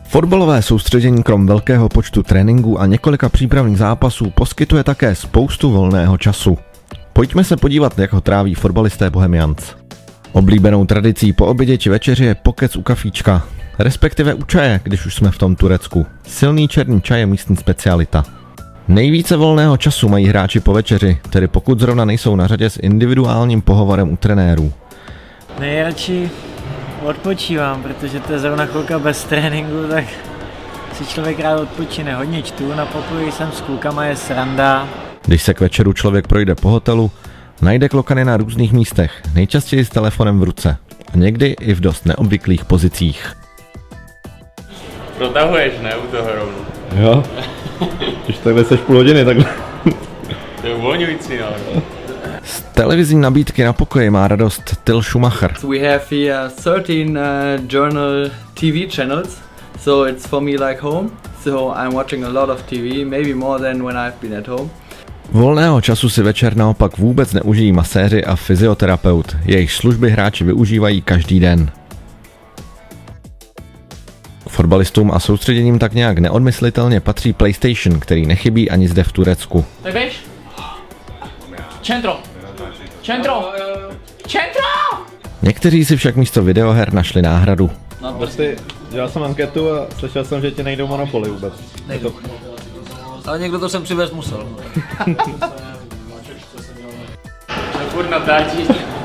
Fotbalové soustředění krom velkého počtu tréninků a několika přípravných zápasů poskytuje také spoustu volného času. Pojďme se podívat, jak ho tráví fotbalisté Bohemians. Oblíbenou tradicí po obědě či večeři je pokec u kafíčka, respektive u čaje, když už jsme v tom Turecku. Silný černý čaj je místní specialita. Nejvíce volného času mají hráči po večeři, tedy pokud zrovna nejsou na řadě s individuálním pohovorem u trenérů. Nejradši odpočívám, protože to je zrovna chvilka bez tréninku, tak si člověk rád odpočine. Hodně čtu, na pokoji jsem s klukama, je sranda. Když se k večeru člověk projde po hotelu, najde klokany na různých místech, nejčastěji s telefonem v ruce a někdy i v dost neobvyklých pozicích. Protahuješ, ne, u toho rovnou? Jo, když takhle seš půl hodiny, takhle. To je uvolňující, ale... Z televizní nabídky na pokoji má radost Till Schumacher. We have here 13 journal TV channels, so it's for me like home. So I'm watching a lot of TV, maybe more than when I've been at home. Volného času si večer naopak vůbec neužijí maséři a fyzioterapeut. Jejich služby hráči využívají každý den. Fotbalistům a soustředěním tak nějak neodmyslitelně patří PlayStation, který nechybí ani zde v Turecku. Tak víš? Centro! Centro! Centro! Někteří si však místo videoher našli náhradu. No, prostě dělal jsem anketu a slyšel jsem, že ti nejdou Monopoly vůbec. Nejdu. Ale někdo to sem přivést musel. To furt natáčíš.